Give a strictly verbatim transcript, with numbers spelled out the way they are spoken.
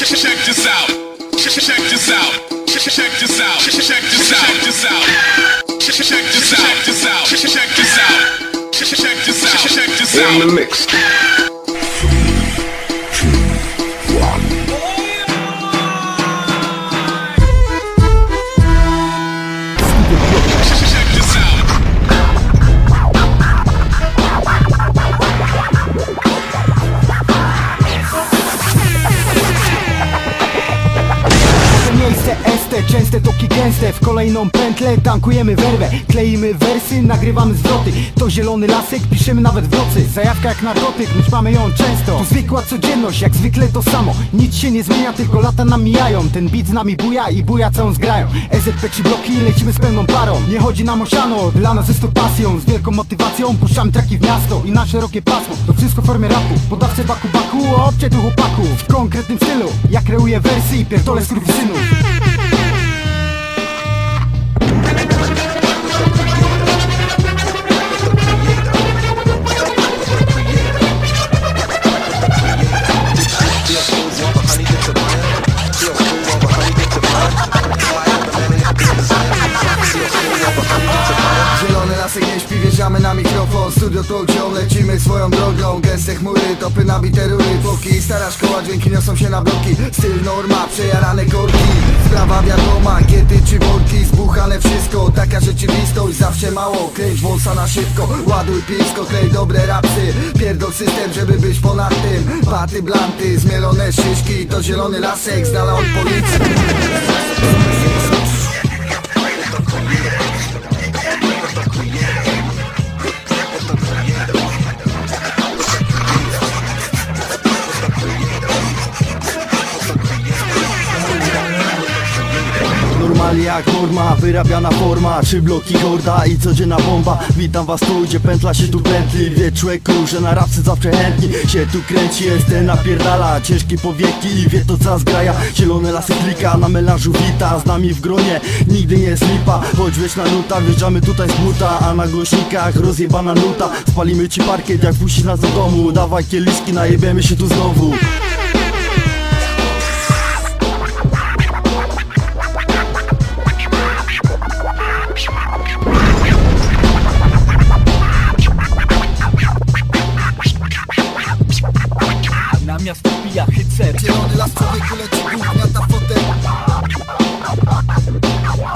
Check this out. Check this out. Check this out. Check this out. Check this out. Check this out. Check this out. Check this out. Check this out. Check this out. In the mix. Częste toki gęste, w kolejną pętlę tankujemy werwę, kleimy wersy, nagrywamy zwroty. To zielony lasek, piszemy nawet w nocy. Zajawka jak narkotyk, my mamy ją często. To zwykła codzienność, jak zwykle to samo. Nic się nie zmienia, tylko lata nam mijają. Ten beat z nami buja i buja całą zgrają. E Z P trzy bloki, lecimy z pełną parą. Nie chodzi nam o siano, dla nas jest to pasją. Z wielką motywacją puszczamy traki w miasto i na szerokie pasmo. To wszystko w formie rapu, podawcę baku baku, obcie tu chłopaków. W konkretnym stylu, ja kreuję wersy i pierdolę skurwysynów. Zielony lasek nie śpi, wjeżdżamy na mikrofon. Studio Talk Show, lecimy swoją drogą. Gęste chmury, topy nabite rury, póki stara szkoła, dźwięki niosą się na bloki. Styl norma, przejarane korki. Sprawa wiadoma, kiety czy worki. Zbuchane wszystko, taka rzeczywistość. Zawsze mało, kręć wąsa na szybko. Ładuj pisko, klej dobre rapsy. Pierdol system, żeby być ponad tym. Baty, blanty, zmielone szyszki. To zielony lasek, z dala od policji. Normalnie jak norma, wyrabiana forma. Trzy bloki horda i codzienna bomba. Witam was tu, gdzie pętla się tu pętli. Wie człowieku, że na rapsy zawsze chętni się tu kręci, jest ten napierdala. Ciężkie powieki i wie to co zgraja. Zielone lasy klika, na melanżu wita. Z nami w gronie, nigdy nie jest lipa. Choć wiesz na nuta, wjeżdżamy tutaj z buta. A na głośnikach rozjebana nuta. Spalimy ci parkiet jak puścisz nas do domu. Dawaj kieliszki, najebiemy się tu znowu. Na miasto pija hycer. Zielony las, człowieku leci, gównia ta fotel.